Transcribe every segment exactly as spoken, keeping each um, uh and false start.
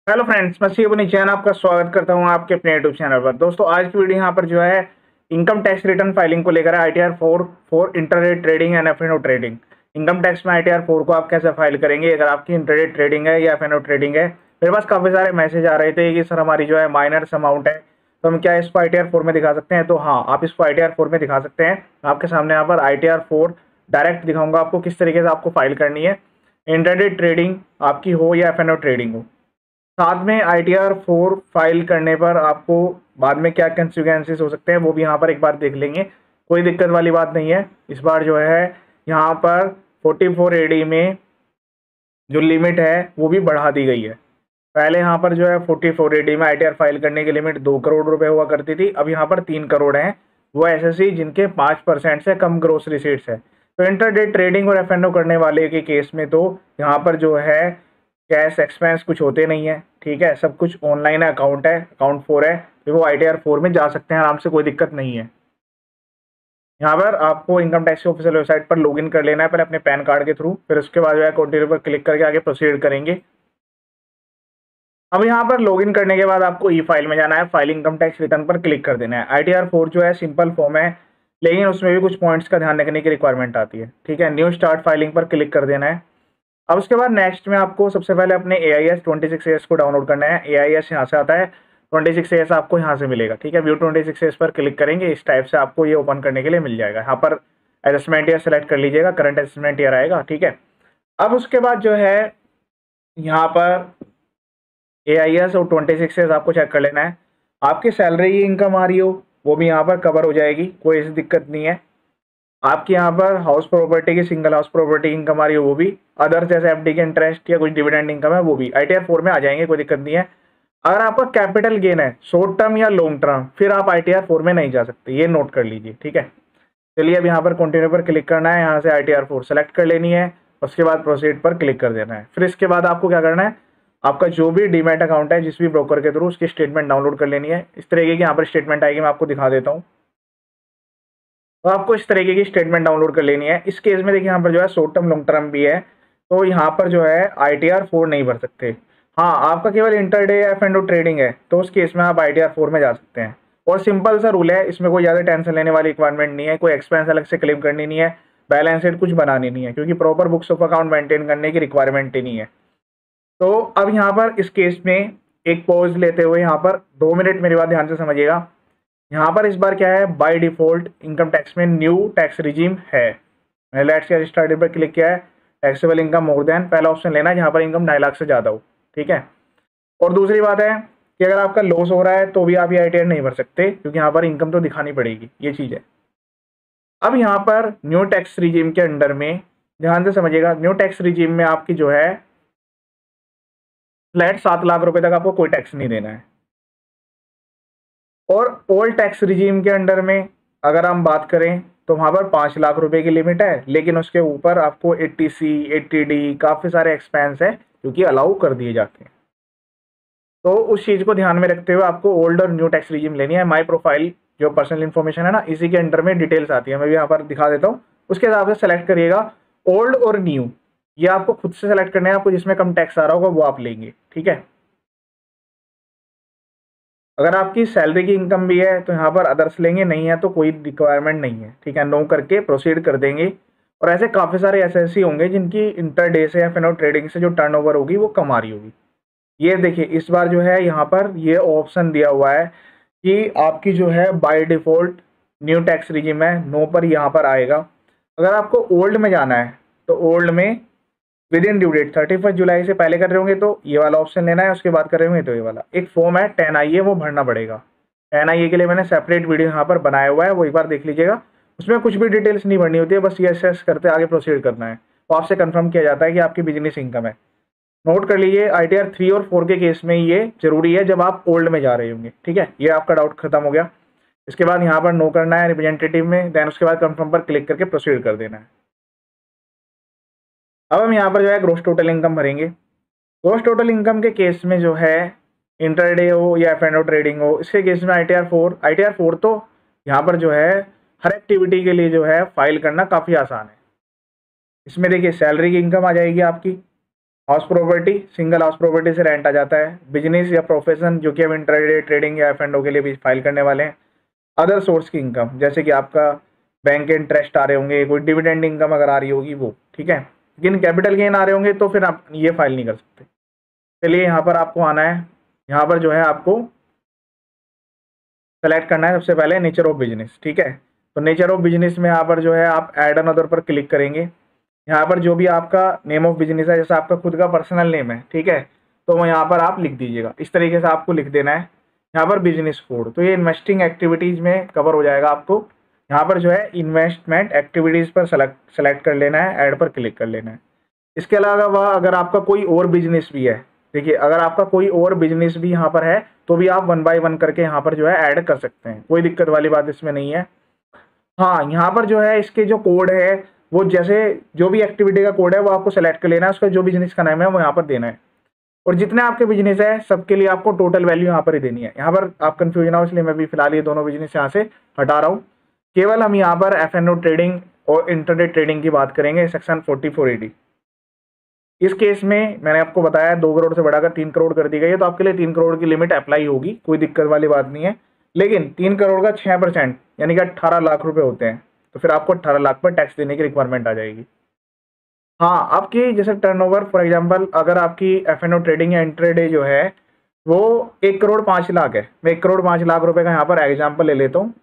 Hello friends, मैं शिव निचैन आपका स्वागत करता हूं आपके अपने यूट्यूब चैनल पर। दोस्तों, आज की वीडियो यहां पर जो है इनकम टैक्स रिटर्न फाइलिंग को लेकर है। I T R four for intraday trading and F and O trading. Income tax में आई टी आर फोर को आप कैसे फाइल करेंगे अगर आपकी इंटरडे ट्रेडिंग है या एफ एंड ओ ट्रेडिंग है। मेरे पास काफ़ी सारे मैसेज आ रहे थे कि सर हमारी जो है माइनर्स अमाउंट है, तो हम क्या इसको आई टी आर फोर में दिखा सकते हैं। तो हाँ, आप इसको आई टी आर फोर में दिखा सकते हैं। आपके सामने यहाँ पर I T R four direct दिखाऊंगा आपको किस तरीके से आपको फाइल करनी है, इंटरडे ट्रेडिंग आपकी हो या एफ एंड ओ ट्रेडिंग हो। साथ में I T R four file करने पर आपको बाद में क्या कंसिक्वेंसेस हो सकते हैं वो भी यहाँ पर एक बार देख लेंगे। कोई दिक्कत वाली बात नहीं है। इस बार जो है यहाँ पर फोर्टी फोर ए डी में जो लिमिट है वो भी बढ़ा दी गई है। पहले यहाँ पर जो है फोर्टी फोर ए डी में आई टी आर फाइल करने की लिमिट दो करोड़ रुपए हुआ करती थी, अब यहाँ पर तीन करोड़ हैं। वो एस एस सी जिनके पाँच परसेंट से कम ग्रोस रिसीट्स है। तो इंटरडे ट्रेडिंग और एफ एंड ओ करने वाले के केस में तो यहाँ पर जो है कैश एक्सपेंस कुछ होते नहीं है, ठीक है। सब कुछ ऑनलाइन है, अकाउंट है, अकाउंट फोर है, तो वो आई टी आर फोर में जा सकते हैं आराम से, कोई दिक्कत नहीं है। यहाँ पर आपको इनकम टैक्स की ऑफिशियल वेबसाइट पर लॉगिन कर लेना है पहले अपने पैन कार्ड के थ्रू, फिर उसके बाद जो है कंटिन्यू पर क्लिक करके आगे प्रोसीड करेंगे। अब यहाँ पर लॉगिन करने के बाद आपको ई फाइल में जाना है, फाइल इनकम टैक्स रिटर्न पर क्लिक कर देना है। आई टी आर फोर जो है सिंपल फॉर्म है, लेकिन उसमें भी कुछ पॉइंट्स का ध्यान रखने की रिक्वायरमेंट आती है, ठीक है। न्यू स्टार्ट फाइलिंग पर क्लिक कर देना है। अब उसके बाद नेक्स्ट में आपको सबसे पहले अपने A I S twenty six S को डाउनलोड करना है। ए आई एस यहाँ से आता है, ट्वेंटी सिक्स एस आपको यहाँ से मिलेगा, ठीक है। व्यू ट्वेंटी सिक्स एस पर क्लिक करेंगे, इस टाइप से आपको ये ओपन करने के लिए मिल जाएगा। यहाँ पर एडजस्टमेंट ईयर सेलेक्ट कर लीजिएगा, करंट एडजस्टमेंट ईयर आएगा, ठीक है। अब उसके बाद जो है यहाँ पर ए आई एस और ट्वेंटी सिक्स एस आपको चेक कर लेना है। आपकी सैलरी की इनकम आ रही हो वो भी यहाँ पर कवर हो जाएगी, कोई ऐसी दिक्कत नहीं है। आपकी यहाँ पर हाउस प्रॉपर्टी की सिंगल हाउस प्रॉपर्टी इनकम आ रही है वो भी, अदर जैसे एफ डी के इंटरेस्ट या कुछ डिविडेंड इनकम है वो भी आई टी आर फोर में आ जाएंगे, कोई दिक्कत नहीं है। अगर आपका कैपिटल गेन है शॉर्ट टर्म या लॉन्ग टर्म, फिर आप आई टी आर फोर में नहीं जा सकते, ये नोट कर लीजिए, ठीक है। चलिए अब यहाँ पर कंटिन्यू पर क्लिक करना है, यहाँ से I T R four select कर लेनी है, उसके बाद प्रोसीड पर क्लिक कर देना है। फिर इसके बाद आपको क्या करना है, आपका जो भी डीमैट अकाउंट है जिस भी ब्रोकर के थ्रू, उसकी स्टेटमेंट डाउनलोड कर लेनी है। इस तरीके की यहाँ पर स्टेटमेंट आएगी, मैं आपको दिखा देता हूँ। तो आपको इस तरीके की स्टेटमेंट डाउनलोड कर लेनी है। इस केस में देखिए यहाँ पर जो है शॉर्ट टर्म लॉन्ग टर्म भी है, तो यहाँ पर जो है आई टी आर फोर नहीं भर सकते। हाँ, आपका केवल intraday F and O trading है तो उस केस में आप आई टी आर फोर में जा सकते हैं। और सिंपल सा रूल है, इसमें कोई ज़्यादा टेंशन लेने वाली रिक्वायरमेंट नहीं है, कोई एक्सपेंस अलग से क्लेम करनी नहीं है, बैलेंस शीट कुछ बनानी नहीं है, क्योंकि proper books of account maintain करने की रिक्वायरमेंट ही नहीं है। तो अब यहाँ पर इस केस में एक पॉज लेते हुए यहाँ पर दो मिनट मेरी बात ध्यान से समझिएगा। यहाँ पर इस बार क्या है, बाय डिफॉल्ट इनकम टैक्स में न्यू टैक्स रिजीम है। मैंने लेट्स गेट स्टार्टेड पर क्लिक किया है, टैक्सेबल इनकम मोर देन पहला ऑप्शन लेना है जहाँ पर इनकम ढाई लाख से ज़्यादा हो, ठीक है। और दूसरी बात है कि अगर आपका लॉस हो रहा है तो भी आप ये आई टी आर नहीं भर सकते, क्योंकि यहाँ पर इनकम तो दिखानी पड़ेगी, ये चीज़ है। अब यहाँ पर न्यू टैक्स रिजीम के अंडर में ध्यान से समझिएगा, न्यू टैक्स रिजीम में आपकी जो है फ्लैट सात लाख रुपए तक आपको कोई टैक्स नहीं देना है। और ओल्ड टैक्स रिजीम के अंडर में अगर हम बात करें तो वहाँ पर पाँच लाख रुपए की लिमिट है, लेकिन उसके ऊपर आपको एट्टी सी एट्टी डी काफ़ी सारे एक्सपेंस है जो कि अलाउ कर दिए जाते हैं। तो उस चीज़ को ध्यान में रखते हुए आपको ओल्ड और न्यू टैक्स रिजीम लेनी है। माई प्रोफाइल जो पर्सनल इन्फॉर्मेशन है ना, इसी के अंडर में डिटेल्स आती है, मैं भी यहाँ पर दिखा देता हूँ। उसके हिसाब से सेलेक्ट करिएगा ओल्ड और न्यू, ये आपको खुद से सेलेक्ट करना है। आपको जिसमें कम टैक्स आ रहा होगा वो आप लेंगे, ठीक है। अगर आपकी सैलरी की इनकम भी है तो यहाँ पर अदर्स लेंगे, नहीं है तो कोई रिक्वायरमेंट नहीं है, ठीक है। नो करके प्रोसीड कर देंगे। और ऐसे काफ़ी सारे एस एस सी होंगे जिनकी इंटर डे से या फिर ट्रेडिंग से जो टर्नओवर होगी वो कम आ रही होगी। ये देखिए इस बार जो है यहाँ पर ये ऑप्शन दिया हुआ है कि आपकी जो है by default new tax regime है, नो पर यहाँ पर आएगा। अगर आपको ओल्ड में जाना है तो ओल्ड में within due date thirty first July से पहले कर रहे होंगे तो ये वाला ऑप्शन लेना है, उसके बाद कर रहे होंगे तो ये वाला। एक फॉर्म है टेन आई ए वो भरना पड़ेगा। टेन आई ए के लिए मैंने सेपरेट वीडियो यहाँ पर बनाया हुआ है, वो एक बार देख लीजिएगा। उसमें कुछ भी डिटेल्स नहीं भरनी होती है, बस यस यस करते आगे प्रोसीड करना है। तो आपसे कंफर्म किया जाता है कि आपकी बिजनेस इनकम है। नोट कर लीजिए, आई टी आर थ्री और फोर के केस में ये जरूरी है जब आप ओल्ड में जा रहे होंगे, ठीक है। ये आपका डाउट खत्म हो गया। इसके बाद यहाँ पर नो करना है रिप्रेजेंटेटिव में, देन उसके बाद कंफर्म पर क्लिक करके प्रोसीड कर देना है। अब हम यहाँ पर जो है ग्रोस टोटल इनकम भरेंगे। ग्रोस टोटल इनकम के केस में जो है इंटरडे हो या एफ एंड ओ ट्रेडिंग हो, इसके केस में I T R four I T R four तो यहाँ पर जो है हर एक्टिविटी के लिए जो है फाइल करना काफ़ी आसान है। इसमें देखिए सैलरी की इनकम आ जाएगी आपकी, house property, single house property से रेंट आ जाता है। बिजनेस या प्रोफेशन जो कि हम इंट्राडे ट्रेडिंग या एफ एंड ओ के लिए भी फाइल करने वाले हैं। अदर सोर्स की इनकम जैसे कि आपका बैंक के इंटरेस्ट आ रहे होंगे, कोई डिविडेंड इनकम अगर आ रही होगी वो, ठीक है। लेकिन कैपिटल गेन आ रहे होंगे तो फिर आप ये फाइल नहीं कर सकते। चलिए यहाँ पर आपको आना है, यहाँ पर जो है आपको सेलेक्ट करना है सबसे पहले नेचर ऑफ बिजनेस, ठीक है। तो नेचर ऑफ बिजनेस में यहाँ पर जो है आप ऐड ऑन अदर पर क्लिक करेंगे। यहाँ पर जो भी आपका नेम ऑफ बिजनेस है, जैसे आपका खुद का पर्सनल नेम है, ठीक है, तो वो यहाँ पर आप लिख दीजिएगा। इस तरीके से आपको लिख देना है। यहाँ पर बिजनेस कोड, तो ये इन्वेस्टिंग एक्टिविटीज़ में कवर हो जाएगा आपको। यहाँ पर जो है इन्वेस्टमेंट एक्टिविटीज़ पर सेलेक्ट सेलेक्ट कर लेना है, ऐड पर क्लिक कर लेना है। इसके अलावा अगर आपका कोई और बिजनेस भी है, देखिए अगर आपका कोई और बिजनेस भी यहाँ पर है तो भी आप वन बाय वन करके यहाँ पर जो है ऐड कर सकते हैं, कोई दिक्कत वाली बात इसमें नहीं है। हाँ, यहाँ पर जो है इसके जो कोड है वो जैसे जो भी एक्टिविटी का कोड है वो आपको सेलेक्ट कर लेना है, उसका जो बिजनेस का नाम है वो यहाँ पर देना है। और जितने आपके बिजनेस है सबके लिए आपको टोटल वैल्यू यहाँ पर ही देनी है। यहाँ पर आप कंफ्यूजन हो इसलिए मैं भी फिलहाल ये दोनों बिजनेस यहाँ से हटा रहा हूँ। केवल हम यहाँ पर एफ एंड ओ ट्रेडिंग और इंटरनेट ट्रेडिंग की बात करेंगे, section forty four A D. इस केस में मैंने आपको बताया दो करोड़ से बढ़ाकर तीन करोड़ कर दी गई है, तो आपके लिए तीन करोड़ की लिमिट अप्लाई होगी, कोई दिक्कत वाली बात नहीं है। लेकिन तीन करोड़ का छः परसेंट यानी कि अट्ठारह लाख रुपए होते हैं, तो फिर आपको अट्ठारह लाख पर टैक्स देने की रिक्वायरमेंट आ जाएगी। हाँ, आपकी जैसे टर्नओवर फॉर एग्जांपल अगर आपकी एफ एंड ओ ट्रेडिंग या इंट्राडे जो है वो एक करोड़ पाँच लाख है, मैं एक करोड़ पाँच लाख रुपए का यहाँ पर एग्जाम्पल ले लेता हूँ,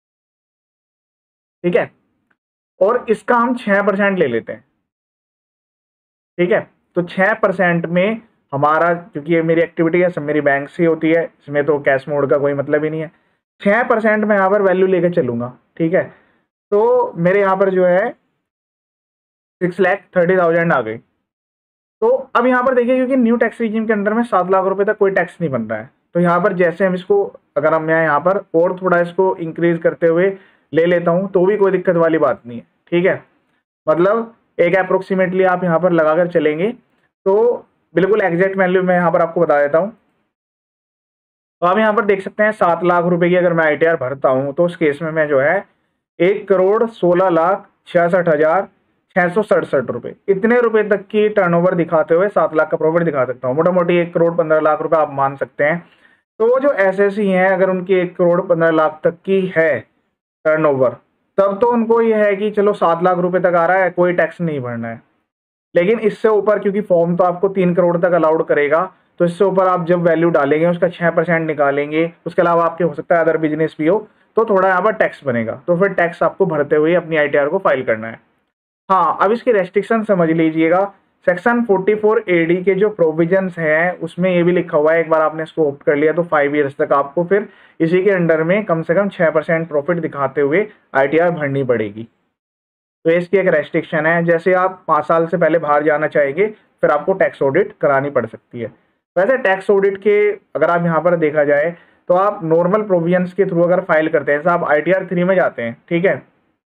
ठीक है, और इसका हम छः परसेंट ले लेते हैं, ठीक है। तो छः परसेंट में हमारा, क्योंकि ये मेरी एक्टिविटी है सब मेरी बैंक से होती है, इसमें तो कैश मोड का कोई मतलब ही नहीं है। छः परसेंट में यहाँ पर वैल्यू लेके चलूँगा, ठीक है। तो मेरे यहाँ पर जो है सिक्स लैख थर्टी थाउजेंड आ गई। तो अब यहाँ पर देखिए क्योंकि न्यू टैक्स रिजीम के अंडर में सात लाख रुपए तक कोई टैक्स नहीं बन रहा है, तो यहाँ पर जैसे हम इसको अगर हम मैं यहाँ पर और थोड़ा इसको इंक्रीज करते हुए ले लेता हूँ तो भी कोई दिक्कत वाली बात नहीं है, ठीक है। मतलब एक अप्रोक्सीमेटली आप यहाँ पर लगाकर चलेंगे तो बिल्कुल एग्जैक्ट वैल्यू मैं यहाँ पर आपको बता देता हूँ। तो आप यहाँ पर देख सकते हैं सात लाख रुपए की अगर मैं आई टी आर भरता हूँ तो उस केस में मैं जो है एक करोड़ सोलह लाख छियासठ हजार छः सौ सड़सठ रुपये इतने रुपए तक की टर्नओवर दिखाते हुए सात लाख का प्रॉफिट दिखा सकता हूँ। मोटा मोटी एक करोड़ पंद्रह लाख रुपए आप मान सकते हैं। तो वो जो एस एस सी हैं अगर उनकी एक करोड़ पंद्रह लाख तक की है टर्नओवर, तब तो उनको ये है कि चलो सात लाख रुपए तक आ रहा है, कोई टैक्स नहीं भरना है। लेकिन इससे ऊपर क्योंकि फॉर्म तो आपको तीन करोड़ तक अलाउड करेगा, तो इससे ऊपर आप जब वैल्यू डालेंगे उसका छः परसेंट निकालेंगे, उसके अलावा आपके हो सकता है अदर बिजनेस भी हो, तो थोड़ा यहाँ पर टैक्स बनेगा। तो फिर टैक्स आपको भरते हुए अपनी आई टी आर को फाइल करना है। हाँ, अब इसकी रेस्ट्रिक्शन समझ लीजिएगा। Section forty four A D के जो प्रोविजंस हैं उसमें ये भी लिखा हुआ है, एक बार आपने इसको ऑप्ट कर लिया तो फाइव ईयर्स तक आपको फिर इसी के अंडर में कम से कम छः परसेंट प्रॉफिट दिखाते हुए आई टी आर भरनी पड़ेगी। तो इसकी एक रेस्ट्रिक्शन है, जैसे आप पाँच साल से पहले बाहर जाना चाहेंगे फिर आपको टैक्स ऑडिट करानी पड़ सकती है। वैसे टैक्स ऑडिट के अगर आप यहाँ पर देखा जाए तो आप नॉर्मल प्रोविजंस के थ्रू अगर फाइल करते हैं, जैसे आप आई टी आर थ्री में जाते हैं, ठीक है,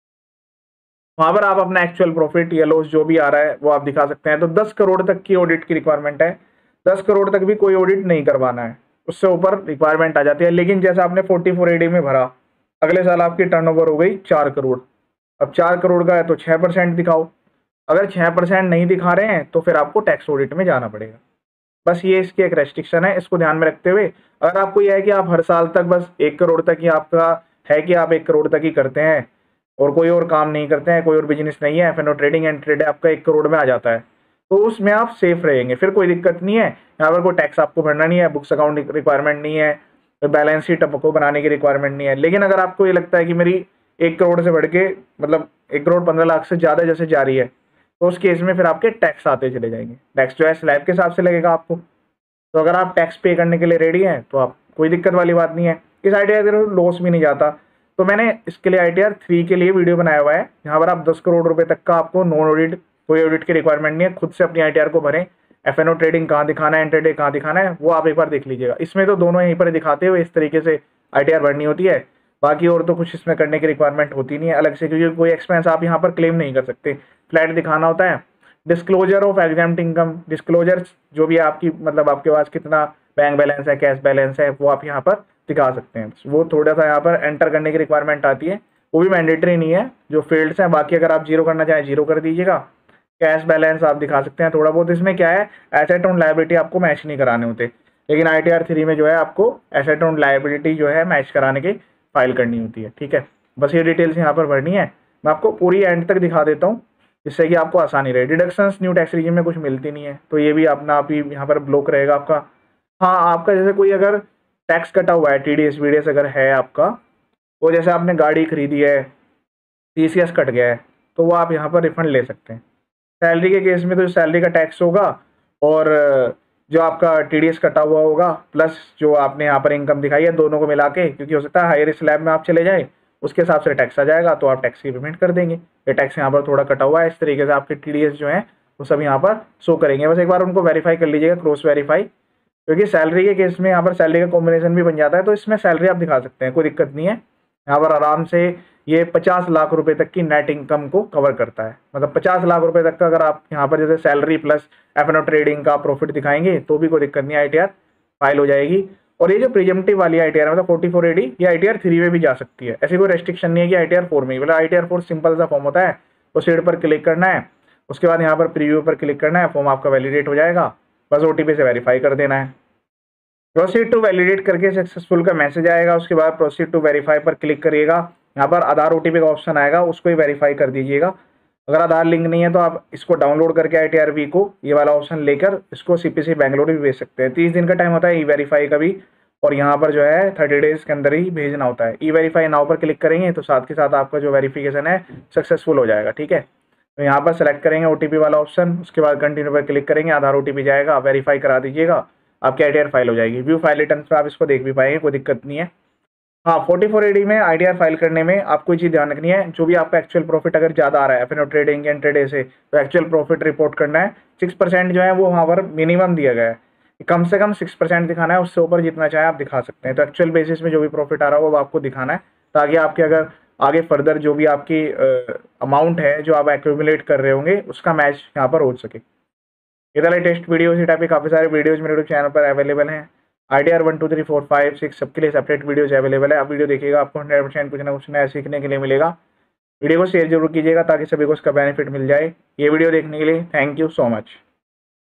वहाँ पर आप अपना एक्चुअल प्रॉफिट या लॉस जो भी आ रहा है वो आप दिखा सकते हैं। तो दस करोड़ तक की ऑडिट की रिक्वायरमेंट है, दस करोड़ तक भी कोई ऑडिट नहीं करवाना है, उससे ऊपर रिक्वायरमेंट आ जाती है। लेकिन जैसे आपने फोर्टी फोर ए डी में भरा, अगले साल आपकी टर्नओवर हो गई चार करोड़, अब चार करोड़ का है तो छः परसेंट दिखाओ। अगर छः परसेंट नहीं दिखा रहे हैं तो फिर आपको टैक्स ऑडिट में जाना पड़ेगा। बस ये इसकी एक रेस्ट्रिक्शन है, इसको ध्यान में रखते हुए अगर आपको यह है कि आप हर साल तक बस एक करोड़ तक ही आपका है कि आप एक करोड़ तक ही करते हैं और कोई और काम नहीं करते हैं, कोई और बिजनेस नहीं है, F and O trading and trade आपका एक करोड़ में आ जाता है, तो उसमें आप सेफ रहेंगे, फिर कोई दिक्कत नहीं है। यहाँ पर कोई टैक्स आपको भरना नहीं है, बुक्स अकाउंट रिक्वायरमेंट नहीं है, बैलेंस शीट आपको बनाने की रिक्वायरमेंट नहीं है। लेकिन अगर आपको ये लगता है कि मेरी एक करोड़ से बढ़ के मतलब एक करोड़ पंद्रह लाख से ज़्यादा जैसे जा रही है, तो उस केस में फिर आपके टैक्स आते चले जाएंगे। टैक्स जो है स्लैब के हिसाब से लगेगा आपको। तो अगर आप टैक्स पे करने के लिए रेडी हैं तो आप कोई दिक्कत वाली बात नहीं है। इस आई टी आर का लॉस भी नहीं जाता, तो मैंने इसके लिए आई टी आर थ्री के लिए वीडियो बनाया हुआ है। यहाँ पर आप दस करोड़ रुपए तक का आपको नॉन ऑडिट, कोई ऑडिट की रिक्वायरमेंट नहीं है, खुद से अपनी आई टी आर को भरें। एफ एन ओ ट्रेडिंग कहाँ दिखाना है, इंट्राडे कहाँ दिखाना है, वो आप एक बार देख लीजिएगा। इसमें तो दोनों यहीं पर दिखाते हुए इस तरीके से आई टी आर भरनी होती है, बाकी और तो कुछ इसमें करने की रिक्वायरमेंट होती नहीं है अलग से, क्योंकि कोई एक्सपेंस आप यहाँ पर क्लेम नहीं कर सकते, फ्लैट दिखाना होता है। Disclosure of exempt income, disclosure जो भी आपकी मतलब आपके पास कितना बैंक बैलेंस है, कैश बैलेंस है, वो आप यहाँ पर दिखा सकते हैं। वो थोड़ा सा यहाँ पर एंटर करने की रिक्वायरमेंट आती है, वो भी मैंडेटरी नहीं है, जो फील्ड्स हैं। बाकी अगर आप जीरो करना चाहें जीरो कर दीजिएगा, कैश बैलेंस आप दिखा सकते हैं थोड़ा बहुत। इसमें क्या है, एसेट ऑन लायबिलिटी आपको मैच नहीं कराने होते, लेकिन आई टी आर थ्री में जो है आपको एसेट ऑन लायबिलिटी जो है मैच कराने की फाइल करनी होती है। ठीक है, बस ये डिटेल्स यहाँ पर भरनी है। मैं आपको पूरी एंड तक दिखा देता हूँ जिससे कि आपको आसानी रहे। डिडक्शंस न्यू टैक्स रिजीम में कुछ मिलती नहीं है, तो ये भी अपना आप ही यहाँ पर ब्लॉक रहेगा आपका। हाँ, आपका जैसे कोई अगर टैक्स कटा हुआ है, T D S V D S अगर है आपका, वो जैसे आपने गाड़ी खरीदी है, टी सी एस कट गया है, तो वो आप यहाँ पर रिफंड ले सकते हैं। सैलरी के केस में तो सैलरी का टैक्स होगा और जो आपका टी डी एस कटा हुआ होगा प्लस जो आपने यहाँ पर इनकम दिखाई है, दोनों को मिला के, क्योंकि हो सकता है हायर स्लैब में आप चले जाए, उसके हिसाब से टैक्स आ जाएगा, तो आप टैक्स की पेमेंट कर देंगे। ये टैक्स यहाँ पर थोड़ा कटा हुआ है, इस तरीके से आपके टी डी एस जो है वो सब यहाँ पर शो करेंगे। बस एक बार उनको वेरीफाई कर लीजिएगा, क्रॉस वेरीफाई, क्योंकि सैलरी के केस में यहाँ पर सैलरी का कॉम्बिनेशन भी बन जाता है, तो इसमें सैलरी आप दिखा सकते हैं, कोई दिक्कत नहीं है। यहाँ पर आराम से ये पचास लाख रुपए तक की नेट इनकम को कवर करता है। मतलब पचास लाख रुपए तक का अगर आप यहाँ पर जैसे salary plus F N O trading का प्रॉफिट दिखाएंगे तो भी कोई दिक्कत नहीं, आई टी आर फाइल हो जाएगी। और ये जो प्रीजम्पटिव वाली आई टी आर मतलब फोर्टी फोर ए डी, ये आई टी आर थ्री में भी जा सकती है, ऐसी कोई रेस्ट्रिक्शन नहीं है कि आई टी आर फोर में ही। मतलब I T R four simple सा फॉर्म होता है, उस सीट पर क्लिक करना है, उसके बाद यहाँ पर प्रीव्यू पर क्लिक करना है, फॉर्म आपका वैलिडेट हो जाएगा, बस ओ टी पी से वेरीफाई कर देना है। प्रोसीड टू वैलिडेट करके सक्सेसफुल का मैसेज आएगा, उसके बाद प्रोसीड टू वेरीफाई पर क्लिक करिएगा, यहाँ पर आधार ओटीपी का ऑप्शन आएगा, उसको ही वेरीफाई कर दीजिएगा। अगर आधार लिंक नहीं है तो आप इसको डाउनलोड करके आई टी आर वी को ये वाला ऑप्शन लेकर इसको सी पी सी बेंगलोर भी भेज सकते हैं। तीस दिन का टाइम होता है ई वेरीफाई का भी, और यहाँ पर जो है थर्टी डेज के अंदर ही भेजना होता है। ई वेरीफाई नाउ पर क्लिक करेंगे तो साथ के साथ आपका जो वेरिफिकेशन है सक्सेसफुल हो जाएगा। ठीक है, तो यहाँ पर सेलेक्ट करेंगे ओ टी पी वाला ऑप्शन, उसके बाद कंटिन्यू पर क्लिक करेंगे, आधार ओ टी पी जाएगा, वेरीफाई करा दीजिएगा, आपकी आई टी आर फाइल हो जाएगी। व्यू फाइल रिटर्न पर आप इसको देख भी पाएंगे, कोई दिक्कत नहीं है। हाँ, फोर्टी फोर ए डी में आई टी आर फाइल करने में आपको ये चीज़ ध्यान रखनी है, जो भी आपका एक्चुअल प्रॉफिट अगर ज़्यादा आ रहा है F N O trading intraday से, तो एक्चुअल प्रॉफिट रिपोर्ट करना है। सिक्स परसेंट जो है वो वहाँ पर मिनिमम दिया गया है, कम से कम सिक्स परसेंट दिखाना है, उससे ऊपर जितना चाहे आप दिखा सकते हैं। तो एक्चुअल बेसिस में जो भी प्रॉफिट आ रहा है वो आपको दिखाना है, ताकि आपके अगर आगे फर्दर जो भी आपकी अमाउंट है जो आप एक्यूमुलेट कर रहे होंगे उसका मैच यहाँ पर हो सके। इधर लेटेस्ट वीडियो इसी टाइप के काफ़ी सारे वीडियोज मेरे यूट्यूब चैनल पर अवेलेबल हैं। I T R one two three four five six सबके लिए सेपरेट वीडियोज अवेलेबल है, आप वीडियो देखिएगा, आपको हंड्रेड परसेंट कुछ ना कुछ नया सीखने के लिए मिलेगा। वीडियो को शेयर जरूर कीजिएगा ताकि सभी को उसका बेनिफिट मिल जाए। ये वीडियो देखने के लिए थैंक यू सो मच।